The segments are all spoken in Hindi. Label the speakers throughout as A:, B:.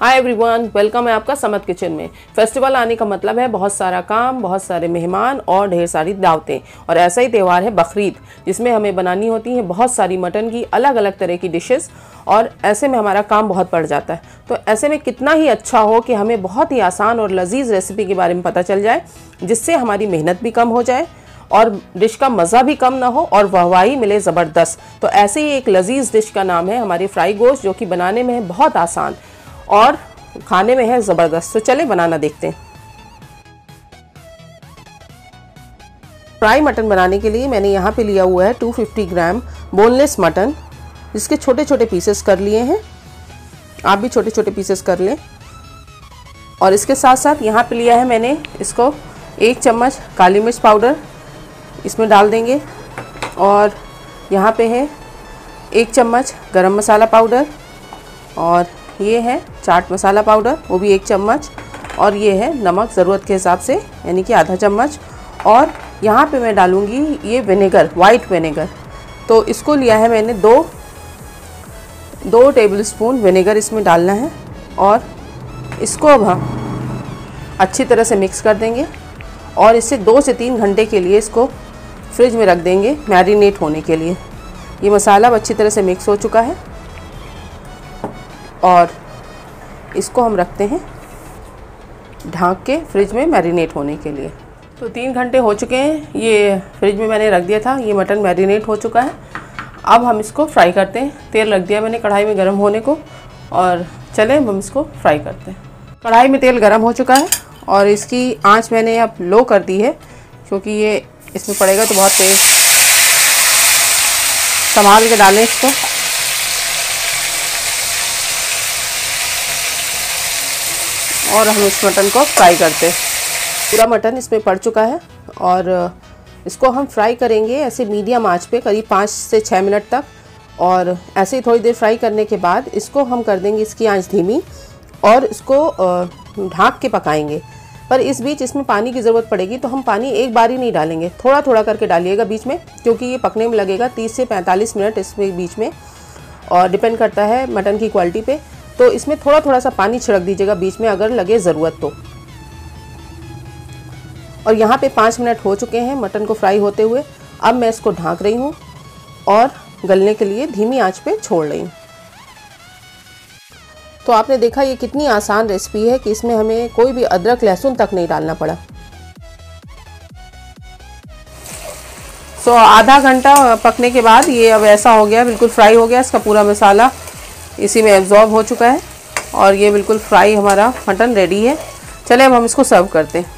A: हाय एवरीवन, वेलकम है आपका समत किचन में। फेस्टिवल आने का मतलब है बहुत सारा काम, बहुत सारे मेहमान और ढेर सारी दावतें। और ऐसा ही त्यौहार है बकरीद, जिसमें हमें बनानी होती है बहुत सारी मटन की अलग अलग तरह की डिशेस। और ऐसे में हमारा काम बहुत बढ़ जाता है। तो ऐसे में कितना ही अच्छा हो कि हमें बहुत ही आसान और लजीज रेसिपी के बारे में पता चल जाए, जिससे हमारी मेहनत भी कम हो जाए और डिश का मज़ा भी कम ना हो और वाहवाही मिले ज़बरदस्त। तो ऐसे ही एक लजीज डिश का नाम है हमारी फ्राई गोश्त, जो कि बनाने में है बहुत आसान और खाने में है ज़बरदस्त। तो चले बनाना देखते हैं। फ्राई मटन बनाने के लिए मैंने यहाँ पे लिया हुआ है 250 ग्राम बोनलेस मटन, जिसके छोटे छोटे पीसेस कर लिए हैं। आप भी छोटे छोटे पीसेस कर लें। और इसके साथ साथ यहाँ पे लिया है मैंने इसको 1 चम्मच काली मिर्च पाउडर इसमें डाल देंगे। और यहाँ पे है 1 चम्मच गरम मसाला पाउडर, और ये है चाट मसाला पाउडर, वो भी 1 चम्मच, और ये है नमक ज़रूरत के हिसाब से, यानी कि आधा चम्मच। और यहाँ पे मैं डालूँगी ये विनेगर, वाइट विनेगर। तो इसको लिया है मैंने 2 टेबलस्पून विनेगर इसमें डालना है। और इसको अब हम अच्छी तरह से मिक्स कर देंगे और इसे 2 से 3 घंटे के लिए इसको फ्रिज में रख देंगे मैरिनेट होने के लिए। ये मसाला अब अच्छी तरह से मिक्स हो चुका है और इसको हम रखते हैं ढक के फ्रिज में मैरिनेट होने के लिए। तो 3 घंटे हो चुके हैं, ये फ्रिज में मैंने रख दिया था। ये मटन मैरिनेट हो चुका है। अब हम इसको फ्राई करते हैं। तेल रख दिया मैंने कढ़ाई में गर्म होने को, और चले हम इसको फ्राई करते हैं। कढ़ाई में तेल गर्म हो चुका है और इसकी आंच मैंने अब लो कर दी है, क्योंकि ये इसमें पड़ेगा तो बहुत तेज। संभाल के डालें इसको। और हम इस मटन को फ्राई करते हैं। पूरा मटन इसमें पड़ चुका है और इसको हम फ्राई करेंगे ऐसे मीडियम आंच पे करीब 5 से 6 मिनट तक। और ऐसे ही थोड़ी देर फ्राई करने के बाद इसको हम कर देंगे इसकी आंच धीमी और इसको ढक के पकाएंगे। पर इस बीच इसमें पानी की ज़रूरत पड़ेगी, तो हम पानी एक बार ही नहीं डालेंगे, थोड़ा थोड़ा करके डालिएगा बीच में, क्योंकि ये पकने में लगेगा 30 से 45 मिनट इसमें बीच में, और डिपेंड करता है मटन की क्वालिटी पे। तो इसमें थोड़ा थोड़ा सा पानी छिड़क दीजिएगा बीच में अगर लगे ज़रूरत तो। और यहाँ पे 5 मिनट हो चुके हैं मटन को फ्राई होते हुए। अब मैं इसको ढक रही हूँ और गलने के लिए धीमी आंच पे छोड़ रही हूँ। तो आपने देखा ये कितनी आसान रेसिपी है कि इसमें हमें कोई भी अदरक लहसुन तक नहीं डालना पड़ा। आधा घंटा पकने के बाद ये अब ऐसा हो गया, बिल्कुल फ्राई हो गया। इसका पूरा मसाला इसी में एब्जॉर्ब हो चुका है और ये बिल्कुल फ्राई हमारा मटन रेडी है। चले अब हम इसको सर्व करते हैं।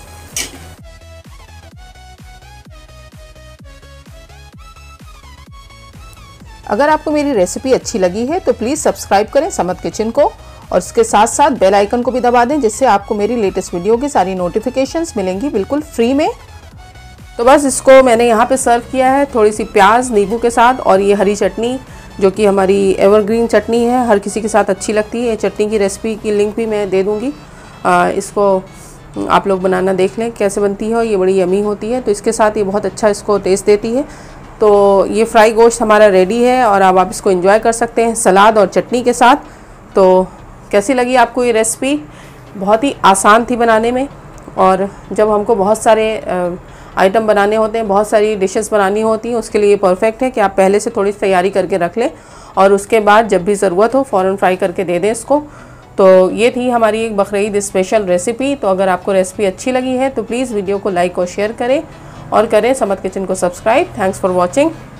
A: अगर आपको मेरी रेसिपी अच्छी लगी है तो प्लीज़ सब्सक्राइब करें समत किचन को, और इसके साथ साथ बेल आइकन को भी दबा दें, जिससे आपको मेरी लेटेस्ट वीडियो की सारी नोटिफिकेशंस मिलेंगी बिल्कुल फ्री में। तो बस इसको मैंने यहाँ पे सर्व किया है थोड़ी सी प्याज नींबू के साथ, और ये हरी चटनी जो कि हमारी एवरग्रीन चटनी है, हर किसी के साथ अच्छी लगती है। चटनी की रेसिपी की लिंक भी मैं दे दूँगी, इसको आप लोग बनाना देख लें कैसे बनती है। और ये बड़ी यमी होती है, तो इसके साथ ये बहुत अच्छा इसको टेस्ट देती है। तो ये फ्राई गोश्त हमारा रेडी है और अब आप इसको एंजॉय कर सकते हैं सलाद और चटनी के साथ। तो कैसी लगी आपको ये रेसिपी? बहुत ही आसान थी बनाने में, और जब हमको बहुत सारे आइटम बनाने होते हैं, बहुत सारी डिशेस बनानी होती हैं, उसके लिए परफेक्ट है कि आप पहले से थोड़ी तैयारी करके रख लें और उसके बाद जब भी ज़रूरत हो फ़ौरन फ्राई करके दे दें इसको। तो ये थी हमारी एक बकरीद स्पेशल रेसिपी। तो अगर आपको रेसिपी अच्छी लगी है तो प्लीज़ वीडियो को लाइक और शेयर करें, और करें समत किचन को सब्सक्राइब। Thanks for watching.